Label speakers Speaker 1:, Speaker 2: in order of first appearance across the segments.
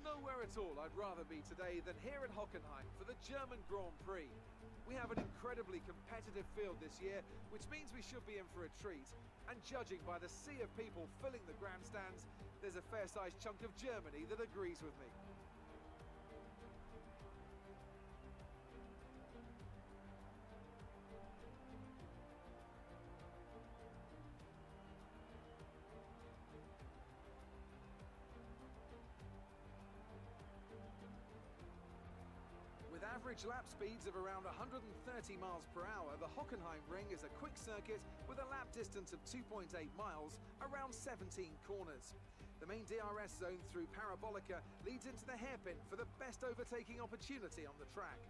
Speaker 1: Nowhere at all I'd rather be today than here at Hockenheim for the German Grand Prix. We have an incredibly competitive field this year, which means we should be in for a treat. And judging by the sea of people filling the grandstands, there's a fair-sized chunk of Germany that agrees with me. With average lap speeds of around 130 miles per hour, the Hockenheim Ring is a quick circuit with a lap distance of 2.8 miles, around 17 corners. The main DRS zone through Parabolica leads into the hairpin for the best overtaking opportunity on the track.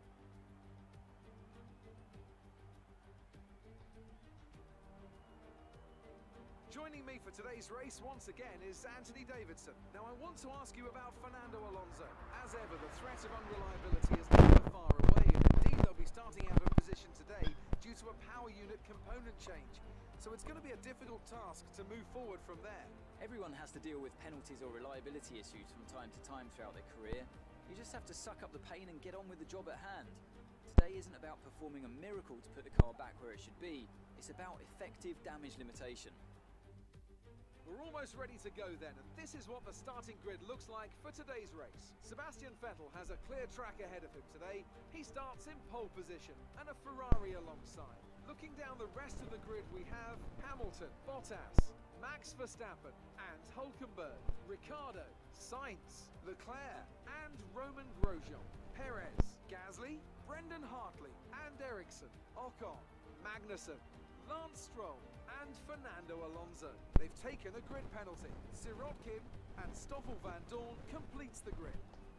Speaker 1: Joining me for today's race once again is Anthony Davidson. Now I want to ask you about Fernando Alonso. As ever, the threat of unreliability is never far away, and indeed they'll be starting out of position today due to a power unit component change. So it's going to be a difficult task to move forward from there.
Speaker 2: Everyone has to deal with penalties or reliability issues from time to time throughout their career. You just have to suck up the pain and get on with the job at hand. Today isn't about performing a miracle to put the car back where it should be. It's about effective damage limitation.
Speaker 1: We're almost ready to go then, and this is what the starting grid looks like for today's race. Sebastian Vettel has a clear track ahead of him today. He starts in pole position and a Ferrari alongside. Looking down the rest of the grid, we have Hamilton, Bottas, Max Verstappen and Hülkenberg, Ricciardo, Sainz, Leclerc and Roman Grosjean, Perez, Gasly, Brendan Hartley and Ericsson, Ocon, Magnussen, Lance Stroll and Fernando Alonso. They've taken a grid penalty. Sirotkin and Stoffel van Dorn completes the grid.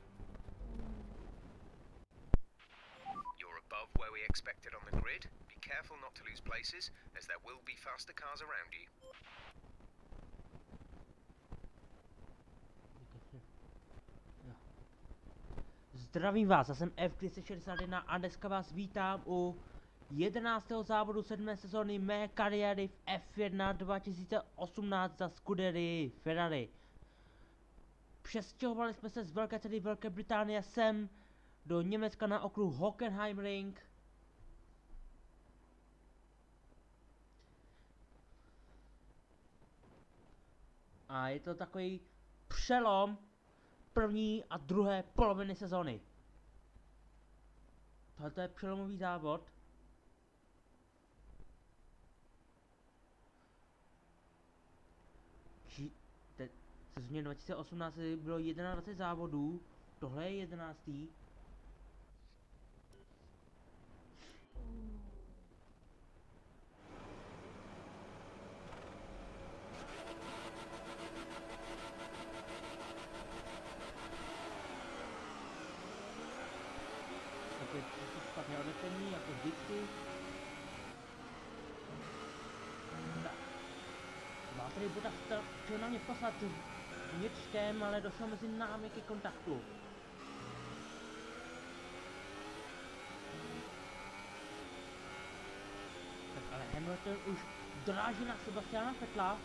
Speaker 3: You're above where we expected on the grid. Be careful not to lose places, as there will be faster cars around you.
Speaker 4: Zdravím vás, já jsem F261 a dneska vás vítám u 11. závodu 7. sezóny mé kariéry v F1 2018 za Scuderii Ferrari. Přestěhovali jsme se z velké ceny Velké Británie sem do Německa na okruh Hockenheim Ring. A je to takový přelom první a druhé poloviny sezóny. Tohle je přelomový závod. V sezóně 2018 bylo 21 závodů, tohle je 11. Takže špatné odepení, jako vždycky. Valtteri Bottas chtěl na mě poslat vnitřkem, ale došlo mezi námi ke kontaktu. Tak ale Hamilton už doráží na Sebastiana Vettela.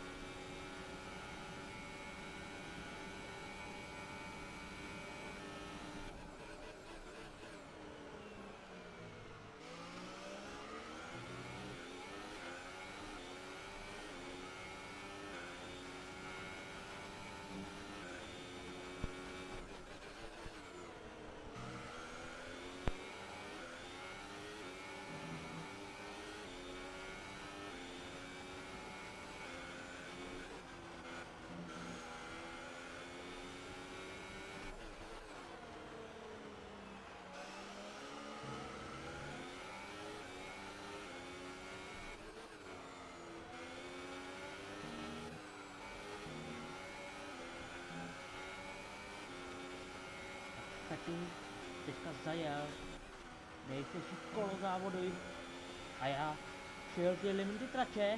Speaker 4: Taky teďka zajel nejtěžší kolo závody a já přijel ty limity trače.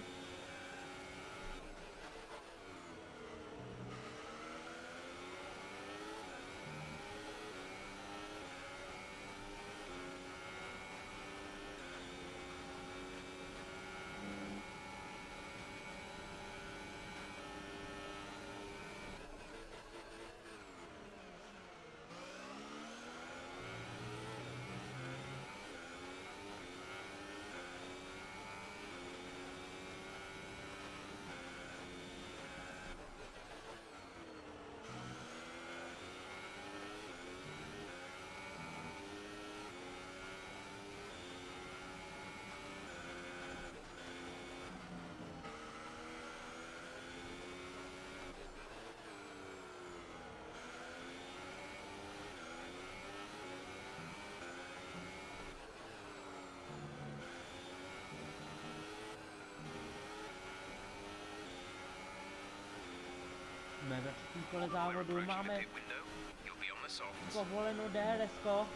Speaker 4: Jsme ve třetím kole
Speaker 3: We're
Speaker 4: závodu,
Speaker 3: approaching the
Speaker 4: máme
Speaker 3: pit window. You'll be on the softs.
Speaker 4: povoleno DRS-ko.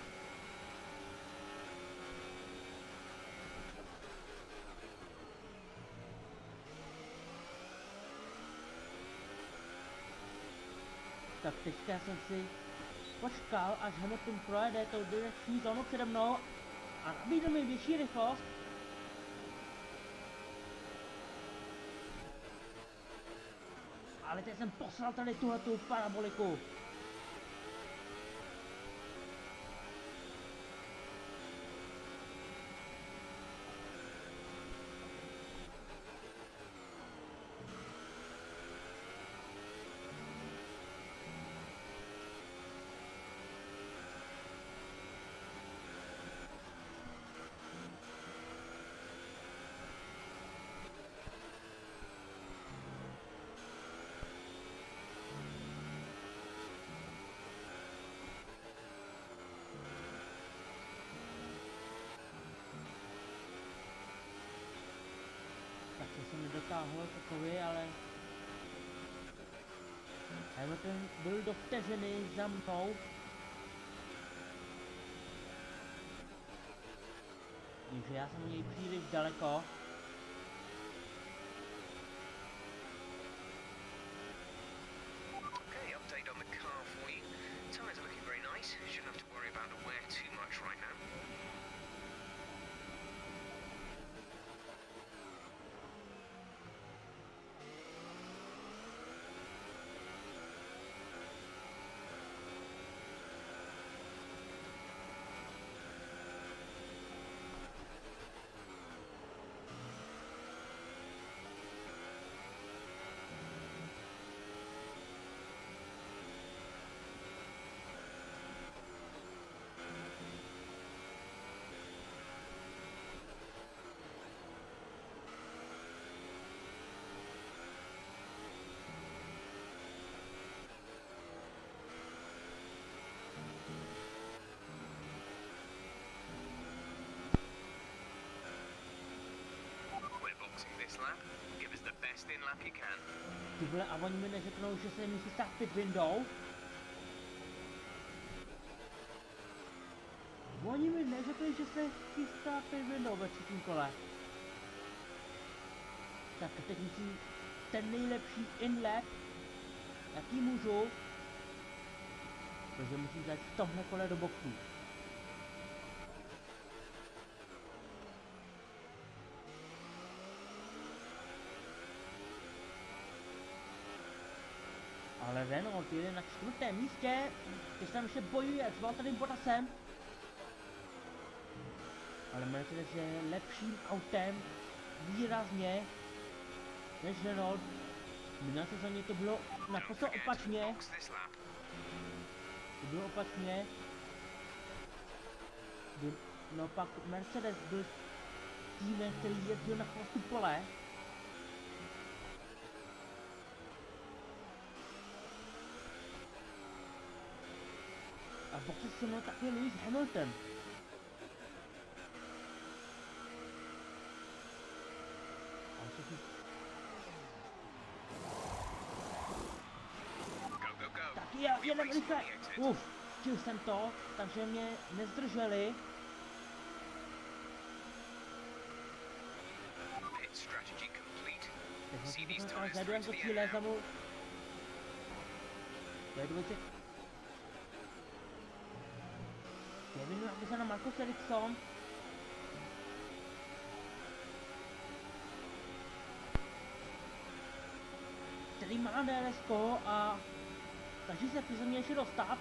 Speaker 4: Tak teďka jsem si počkal, až Hamilton projede tou direkční zónu přede mnou a nabídl mi větší rychlost. Ale teď jsem poslal tady tuhletu paraboliku. Tak to jsem nedotáhl takový, ale Hamilton byl do vteřiny za mnou. Takže já jsem u něj příliš daleko.
Speaker 3: Okay, update on the car for you. Tyres are looking very nice. Shouldn't have to worry about the wear too much right now. We're boxing this lap. Give us the best in lap you can.
Speaker 4: Ty vole, a oni mi neřeknou, že se mi chystá pit window. Oni mi neřekli, že se chystá pit window ve třetím kole. Tak teď musím ten nejlepší in-lap, jaký můžu. Takže musím dát v tomhle kole do boxu. Ale Renault jede na 4. místě, když tam ještě bojuje s Valtterem Bottasem. Ale Mercedes je lepším autem výrazně než Renault. V minulé sezóně to bylo naprosto opačně.
Speaker 3: Box this lap.
Speaker 4: To bylo opačně. Kdy naopak Mercedes byl týmem, který jezdil na chvostu pole. A v boxu se mnou taky Lewis Hamilton. A všichni...
Speaker 3: Go, go, go.
Speaker 4: Tak jedem rychle. Chtěl jsem to, takže mě nezdrželi.
Speaker 3: Pit strategy complete.
Speaker 4: Takže
Speaker 3: See these
Speaker 4: jsem ale
Speaker 3: tyres
Speaker 4: zajdu jak
Speaker 3: through
Speaker 4: do
Speaker 3: to the
Speaker 4: cíle,
Speaker 3: end
Speaker 4: za
Speaker 3: now.
Speaker 4: mnou. Zajedu Kevin napísaný Marcus Ericsson. Který má DRS-ko a takže se při mě ještě dostat.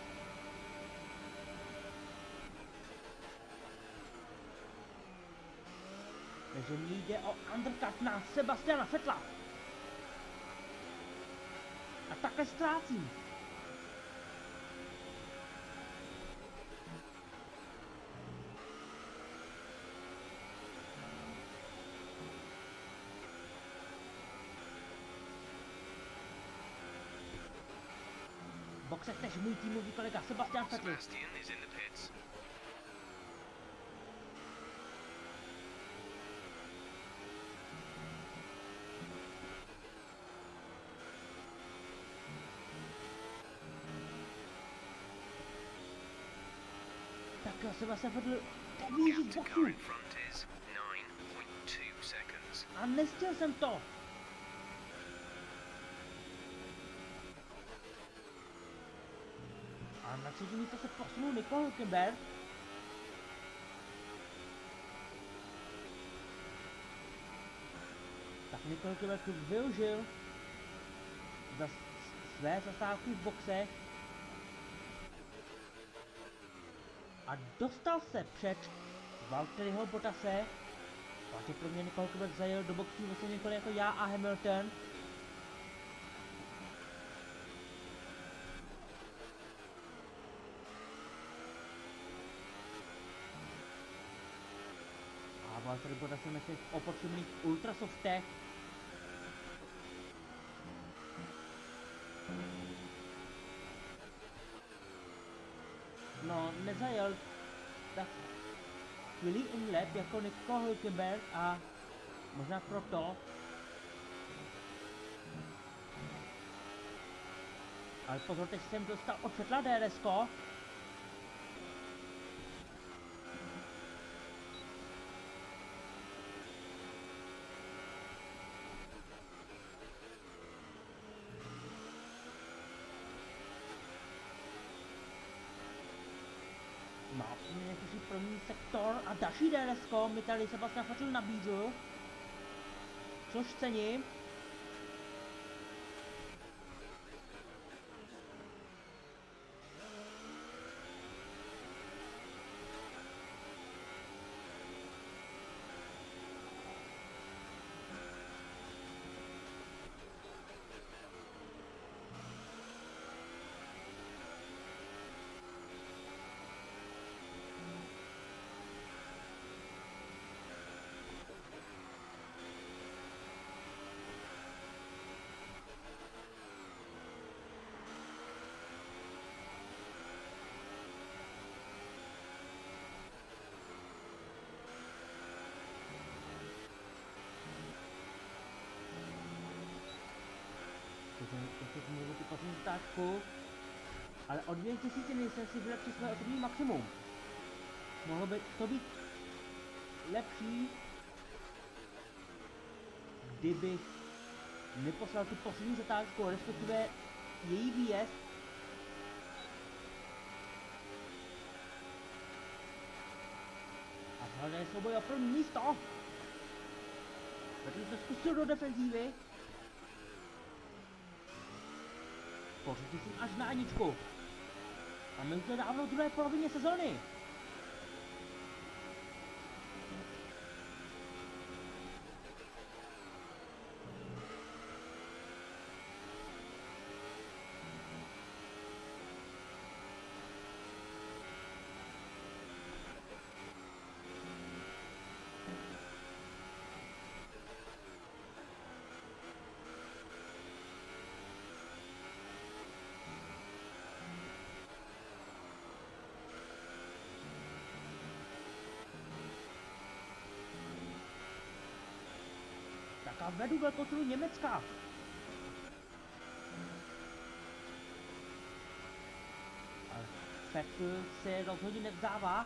Speaker 4: Takže mi jde o undercut na Sebastiana Vettela. A takhle ztrácím. V boxech tež můj týmový kolega Sebastian Vettel.
Speaker 3: Sebastian is in the pits.
Speaker 4: Tak Sebastian Vettel
Speaker 3: Gap
Speaker 4: víc z
Speaker 3: to car
Speaker 4: boxu.
Speaker 3: in front is 9.2 seconds.
Speaker 4: A nestihl jsem to. A na třetí místo se posunul Nico Hülkenberg. Tak Nico Hülkenberg využil své zastávky v boxech a dostal se před Valtteriho Bottase. Pravděpodobně Nico Hülkenberg zajel do boxů vlastně několik jako já a Hamilton. A Valtteri Bottas je na těch opotřebných ultrasoftech. No, nezajel tak skvělý inlet jako Nico Hülkenberg a možná proto. Ale pozor, teď jsem dostal od světla DRS-ko. No, nějaký první sektor a další DRS-ko mi tady Sebastian Vettel nabídl. Což cením. Ještě jsem mluvil ty poslední stáčku, ale o 2000 jsem si vylepšil své osobní maximum. Mohlo by to být lepší, kdybych neposlal tu poslední zatáčku, respektive její výjezd. A hlavně souboj o první místo. Protože to zkusil do defenzívy. Pořadí jsem až na Aničku. A my už to dávno v druhé polovině sezóny. A vedu velkou silu Německa. Ale Vettel se rozhodně nevzdává.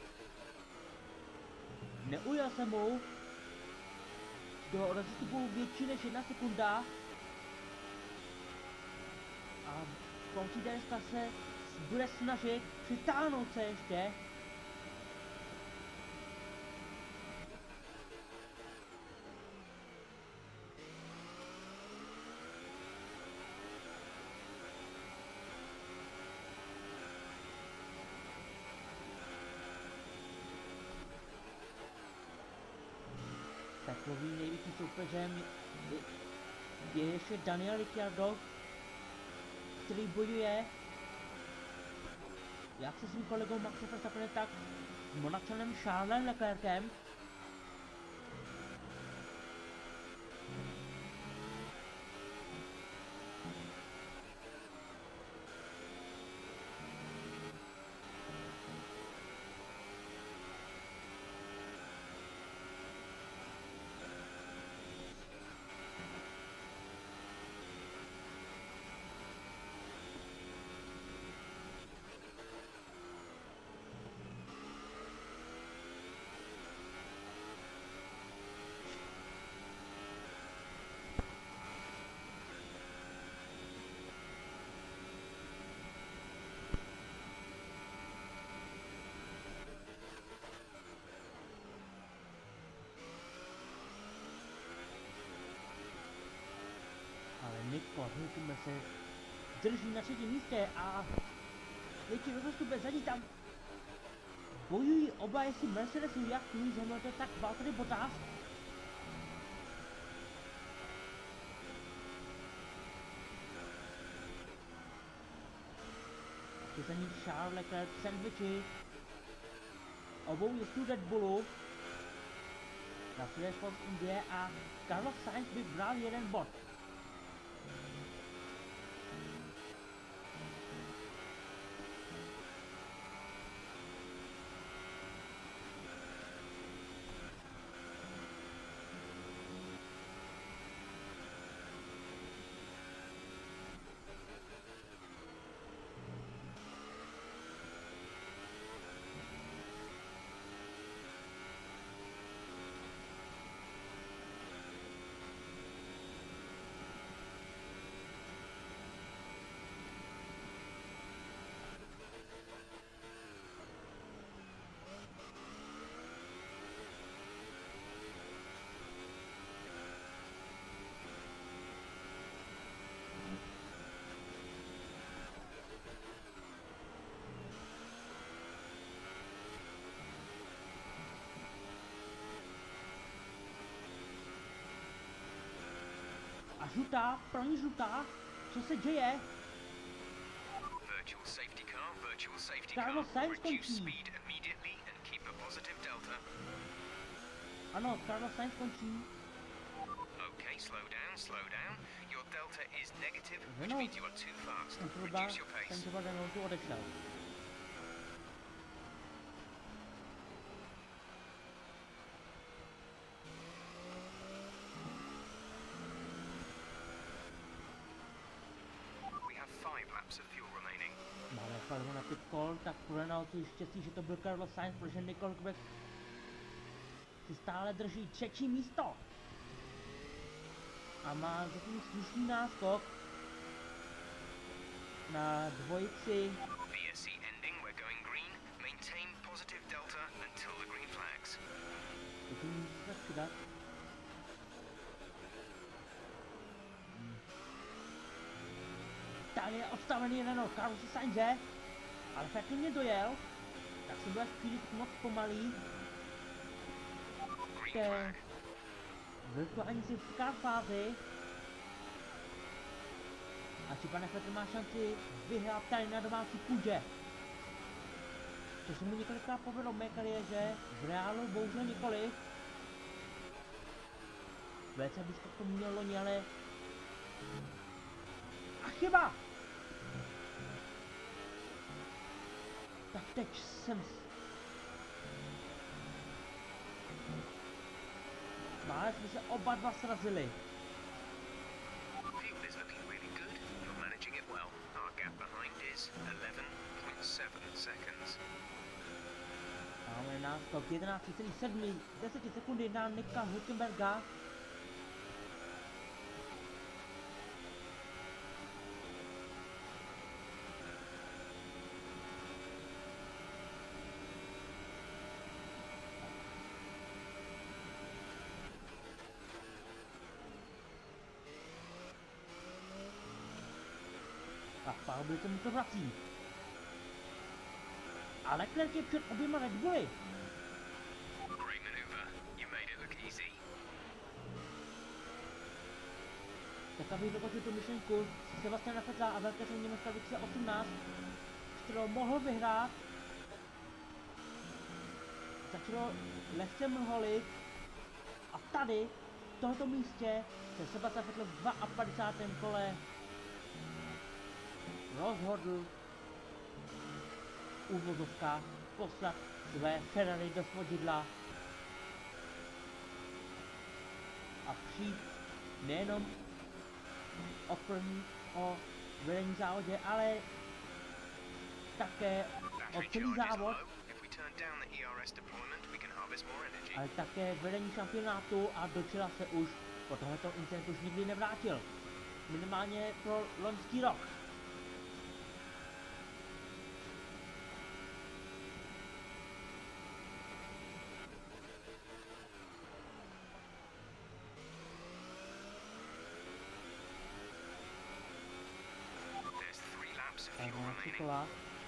Speaker 4: Neujel se mu do rozestupu větší než 1 sekunda. A končí DRS se bude snažit přitáhnout se ještě. Takovým největším soupeřem je ještě Daniel Ricciardo, který bojuje jak se svým kolegou Maxem Verstappenem, tak s Monačanem Charlesem Leclercem. se drží na třetím místě a větší rozostup za ní tam bojují oba, jestli Mercedesu, jak Lewis Hamilton, tak Valtteri Bottas. Je za ní Charles Leclerc, sandwichi obou jezdců Red Bullu. Následuje Force India a Carlos Sainz by bral jeden bod. A žlutá, pro ní žlutá, co se děje? Carlos Sainz končí. Ano, Carlos Sainz končí.
Speaker 3: Okay, slow down. Your delta is negative, which
Speaker 4: Renault.
Speaker 3: means you are too fast.
Speaker 4: Ten
Speaker 3: Reduce your pace.
Speaker 4: třeba Renaultu odešel.
Speaker 3: We have 5 laps of fuel remaining.
Speaker 4: Máme palivo na pit call, tak pro Renaultu štěstí, že to byl Carlos Sainz, protože Nico Hülkenberg si stále drží třetí místo. A má zatím slušný náskok na dvojici.
Speaker 3: VSC ending, we're going green. Maintain positive delta until the green flags.
Speaker 4: To může se přidat. Tady je odstavený Renault, Carlos Sainz, ale Vettel mě dojel, tak jsem byl chvíli moc pomalý.
Speaker 3: Green flag.
Speaker 4: Virtuální safety fázi. A či pane Vettel má šanci vyhrát tady na domácí půdě. To se mu několikrát povedlo v mé kariéře, v reálu bohužel nikoli. Velice blízko k tomu měl loni, ale... A chyba! Tak teď jsem... Mále jsme se oba dva srazili.
Speaker 3: Fuel is looking really good. You're managing it well. Our gap behind is 11.7 seconds.
Speaker 4: Máme náskok 11,7 10 sekundy na Nika Hülkenberga. A Pavel se mu to vrací. A Leclerc je před oběma Red Bully.
Speaker 3: Great maneuver. You made it look easy.
Speaker 4: Tak abych dokončil tu myšlenku Sebastiana Vettela a velké Německa 2018, kterou mohl vyhrát, začalo lehce mlholit a tady, v tomto místě, se Sebastian Vettel v 52. kole rozhodl uvozovka poslat své Ferrari do svodidla a přijít nejenom o vedení závodě, ale také o celý závod, ale také vedení šampionátu a do čela se už po tohoto incidentu už nikdy nevrátil. Minimálně pro loňský rok. 3 kola.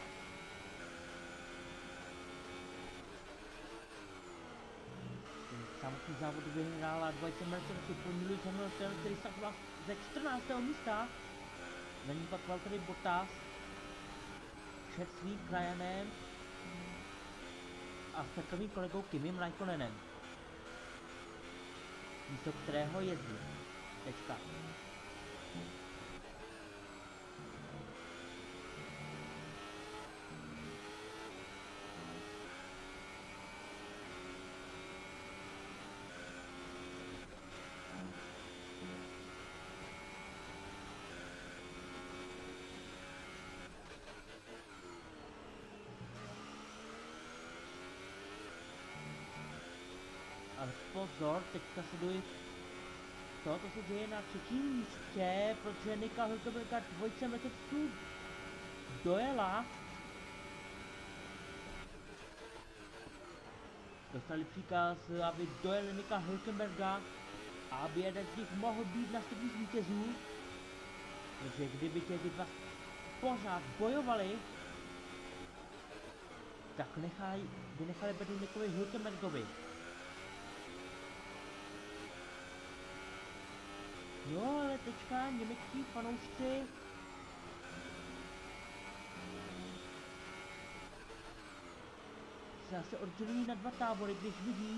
Speaker 4: Samotný závod vyhrála dvojice Mercedesu po Lewis Hamilton, který startoval ze 14. místa. Za ním pak Valtteri Bottas před svým Ryanem a s takovým kolegou Kimim Raikkonenem, místo kterého jezdí. Tečka. Ale pozor, teďka sleduji to, co se děje na třetím místě, protože Nika Hülkenberga dvojice Mercedesu dojela. Dostali příkaz, aby dojeli Nika Hülkenberga a aby jeden z nich mohl být na stupních vítězů. Takže kdyby ti dva pořád bojovali, tak vynechali bednu Nikovi Hülkenbergovi. Jo, ale teďka německý fanoušci se zase oddělují na dva tábory, když vidí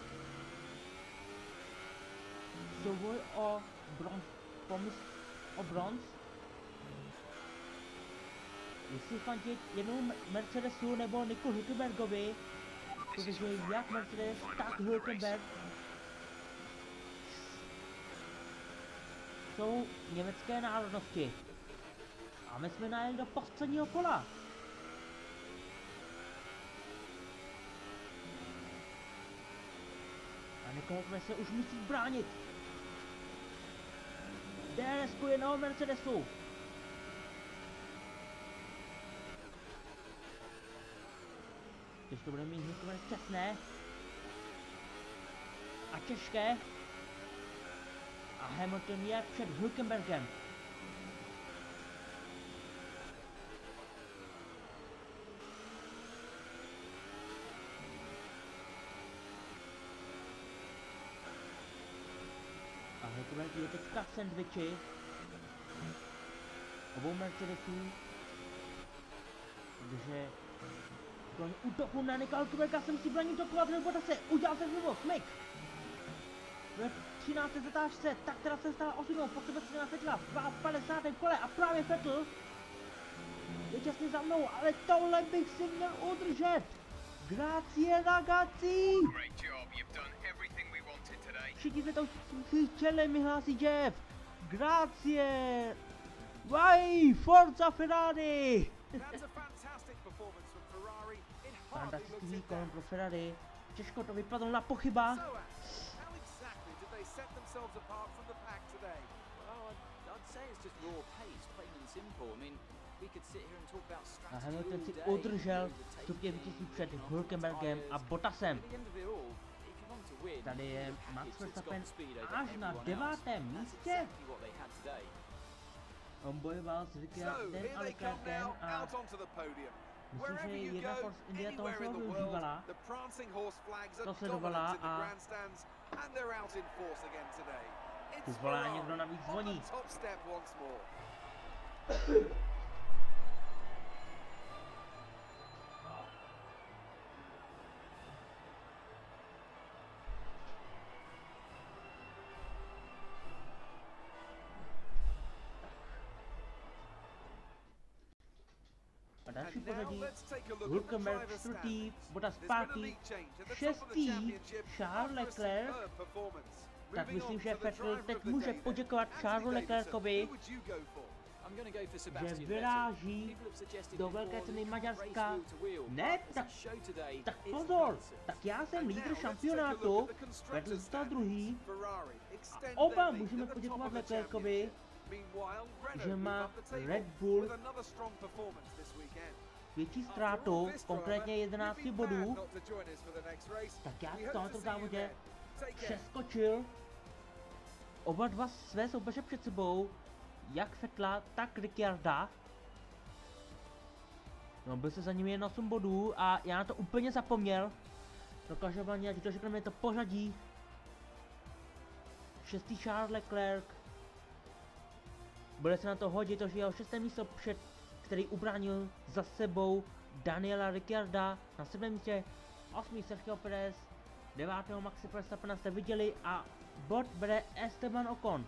Speaker 4: souboj o bronz. Jestli fandit jenom Mercedesu nebo Niku Hülkenbergovi, protože jak Mercedes, tak Hülkenberg jsou německé národnosti. A my jsme najeli do posledního kola. A Nikolaj se už musí bránit. DRS-ku jednoho Mercedesu. Když to bude mít Hülkenberg těsné a těžké. A Hamilton je před Hülkenbergem. A Hülkenberg je teďka v sandwichi obou Mercedesů. Takže kromě útoku na Nika Hülkenberga se musí bránit do kola Bottase. Udělal se znovu, Mick. Ve 13. zatáčce, tak která se stala 8. po sebe se Vettel v 50. kole a právě Vettel je těsně za mnou, ale tohle bych si měl udržet. Grazie ragazzi! Všichni se to chtěli, mi hlásí Jeff. Grazie! Vai, Forza Ferrari! Fantastický výkon pro Ferrari. Těžko to vypadlo na pochybách. A Hamilton si udržel stupně vítězství před Hülkenbergem a Bottasem. Tady je Max Verstappen až na 9. místě. On bojoval s Ricciardem a Leclercem a myslím, že jedna Force India toho všeho využívala. To sledovala a tu zvolá někdo navíc zvoní. A další pořadí, Hülkenberg 4., Bottas 5., 6., Charles Leclerc. Tak myslím, že Vettel teď může poděkovat Charlesu Leclercovi, že vyráží do velké ceny Maďarska. Ne, tak pozor, tak já jsem lídr šampionátu, Vettel zůstal druhý a oba můžeme poděkovat Leclercovi, že má Red Bull větší ztrátu, konkrétně 11 bodů, tak já v tomto závodě přeskočil oba dva své soupeře před sebou, jak Vettela, tak Ricciarda. No, byl se za nimi jen 8 bodů a já na to úplně zapomněl. No každopádně, ať to řekneme, je to pořadí. 6. Charles Leclerc. Bude se na to hodit, to, že jeho 6. místo před, který ubránil za sebou Daniela Ricciarda. Na 7. místě 8. Sergio Perez. 9. Maxe Verstappena jste viděli a bod bere Esteban Ocon.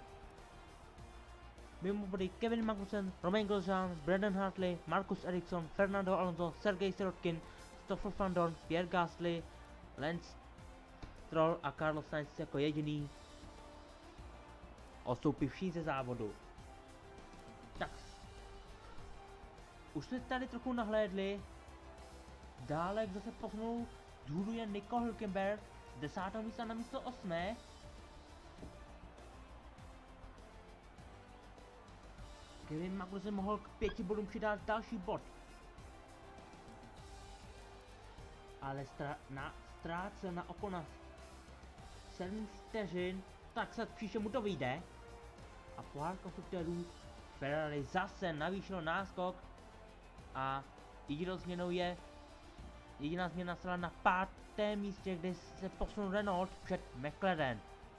Speaker 4: Mimo body Kevin Magnussen, Romain Grosjean, Brendan Hartley, Marcus Ericsson, Fernando Alonso, Sergej Sirotkin, Stoffel van Dorn, Pierre Gasly, Lance Stroll a Carlos Sainz jako jediný odstoupivší ze závodu. Tak. Už jsme tady trochu nahlédli. Dále, kdo se posunul důlu, je Nico Hülkenberg z 10. místa na místo 8. Kevin Magnussen mohl k 5 bodům přidat další bod. Ale ztrácel na Ocona 7 vteřin, tak se příště mu to vyjde. A pohár konstruktérů Ferrari zase navýšilo náskok a jediná změna stala na 5. místě, kde se posunul Renault před McLaren.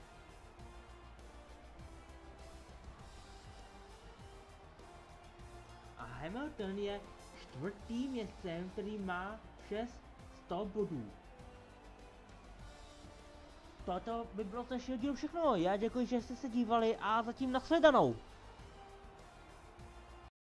Speaker 4: A Hamilton je 4. městcem, který má přes 100 bodů. Toto by bylo z našeho dílu všechno. Já děkuji, že jste se dívali a zatím nashledanou.